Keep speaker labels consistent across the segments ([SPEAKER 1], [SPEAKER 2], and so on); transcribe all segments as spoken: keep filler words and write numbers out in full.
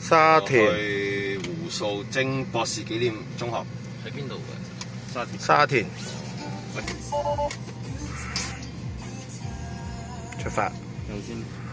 [SPEAKER 1] 沙田
[SPEAKER 2] 去胡素貞博士紀念中學。喺邊度嘅？沙田。
[SPEAKER 1] 沙田。出發。
[SPEAKER 2] 右先。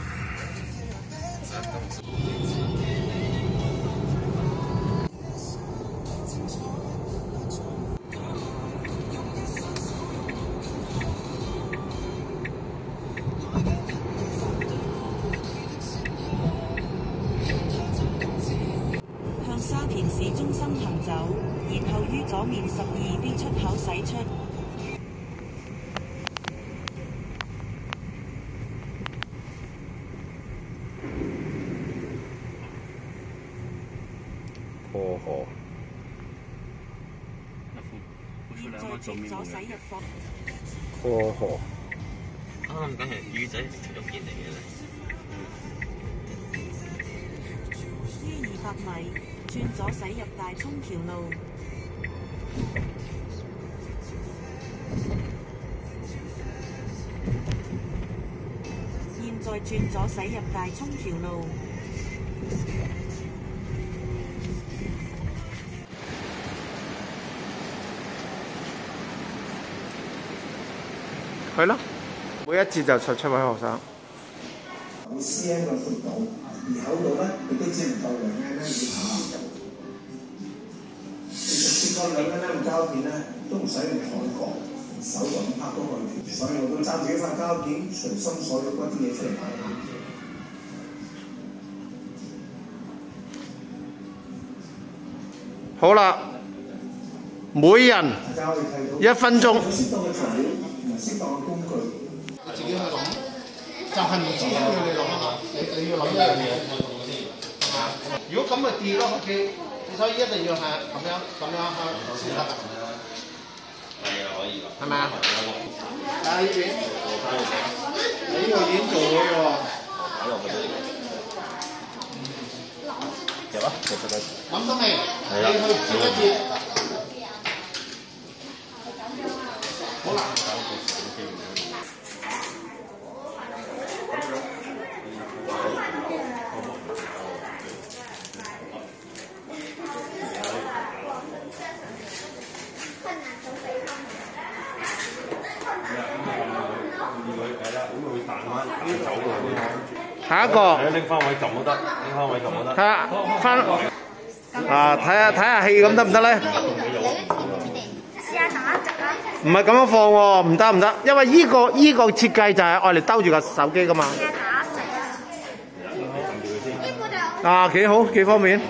[SPEAKER 3] 向沙田市中心行走，然後於左面十二 B 出口駛出。
[SPEAKER 1] 過河。
[SPEAKER 3] 現在轉左駛入貨。
[SPEAKER 1] 過河。
[SPEAKER 2] 啱啱梗係魚仔條件嚟嘅咧。
[SPEAKER 3] 於二百米轉左駛入大涌橋路。現在轉左駛入大涌橋路。
[SPEAKER 1] 係咯，每一節就十七位學生。
[SPEAKER 4] 有 C M 嘅闊度，而口度咧亦都只唔夠兩 M 以下。其實接過兩 M 膠片咧，都唔使用海角，手就咁拍都可以。所以我都揸住一塊膠片，隨心所欲嗰啲嘢出嚟睇。
[SPEAKER 1] 好啦，每人一分鐘。
[SPEAKER 4] 適當嘅材料同埋適當嘅工具，自己去諗，就係唔知要你諗啊嘛。你你要諗一樣嘢，係嘛？如果咁咪跌咯，你你所以一定要係咁樣咁樣去先得㗎。係啊，可以㗎。係咪啊？啊呢邊，你呢個已經做咗喎。擺落去呢個。入啊！入得諗到未？你去接一接。好難搞
[SPEAKER 1] 下一個。
[SPEAKER 2] 拎翻位撳都得，拎翻位撳都得。
[SPEAKER 1] 睇下翻啊！睇下睇下戲咁得唔得咧？唔係咁樣放喎，唔得唔得，因為依個依個設計就係愛嚟兜住個手機噶嘛。啊，幾好幾方便。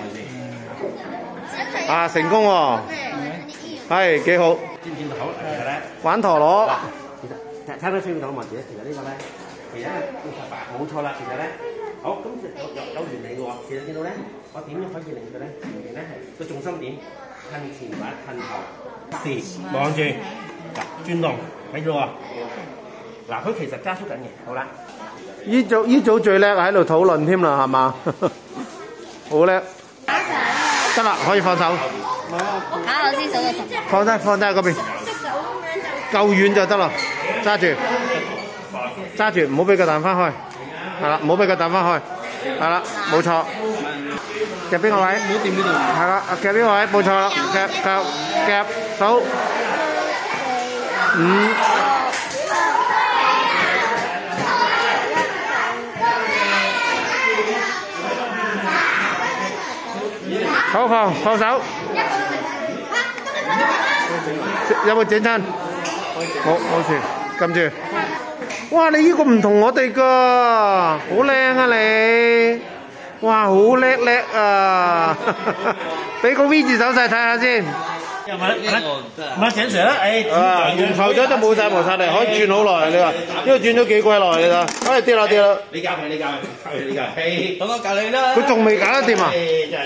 [SPEAKER 1] 啊，成功喎！係幾好。
[SPEAKER 5] 見唔見到其實咧？
[SPEAKER 1] 玩陀螺。
[SPEAKER 5] 其實睇到 feel 到問題咧，其實呢個咧，其實咧冇錯啦，其實咧，好咁有有有原理嘅喎。其實見到咧，我點樣可以令佢咧前面咧係個重心點褪前或者褪後。是望住嗱轉動睇住喎。嗱佢其實加速緊嘅，好啦。
[SPEAKER 1] 依組依組最叻喺度討論添啦，係嘛？好叻。得啦，可以放手。
[SPEAKER 6] 打我先數到十。
[SPEAKER 1] 放低放低喺嗰邊。夠遠就得啦，揸住，揸住，唔好俾佢彈翻開，係啦，唔好俾佢彈翻開，係啦，冇錯。夾邊個位？唔好掂呢度。係啦，夾邊個位？冇錯啦，夾夾夾數五。好放放手。有冇整親？冇冇事，撳住。哇！你呢個唔同我哋㗎，好靚啊你！哇，好叻叻啊！俾個 V 字手勢睇下先。
[SPEAKER 5] 又咪咪咪井 Sir 啦，誒
[SPEAKER 1] 啊，完浮咗都冇晒磨擦力，可以轉好耐。你話呢個轉咗幾鬼耐你睇，哎跌啦跌啦！
[SPEAKER 5] 你教佢，你教佢，你教佢，等我教你啦。
[SPEAKER 1] 佢仲未搞得掂啊？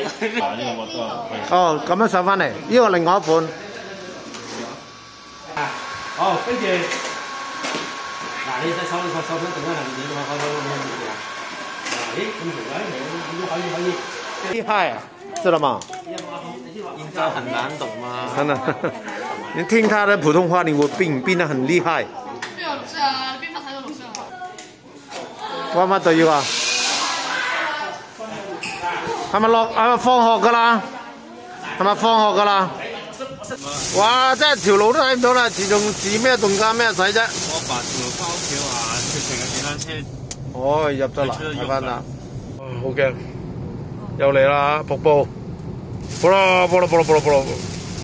[SPEAKER 1] 哦，咁樣上翻嚟，呢個另外一款。
[SPEAKER 5] 啊，好，跟住嗱，你隻手你手手想定喺後面嘅嘛，開開開開啊！咦，咁條位你可以可以。
[SPEAKER 1] 厲害啊，知道嗎？
[SPEAKER 2] 應招很難懂嗎？
[SPEAKER 1] 真的，你聽他的普通話，你會變變得很厲害。
[SPEAKER 6] 邊個錄像啊？邊個睇到錄像啊？
[SPEAKER 1] 玩乜都要啊？ 係咪落係咪放學㗎啦？係咪放學㗎啦？哇！真係條路都睇唔到啦，自動自咩動價咩使啫？
[SPEAKER 2] 我爸條路翻屋企話，直情係電單車。
[SPEAKER 1] 哦，入咗啦，睇翻啦。好驚，又嚟啦瀑布，波啦波啦波啦波啦波啦！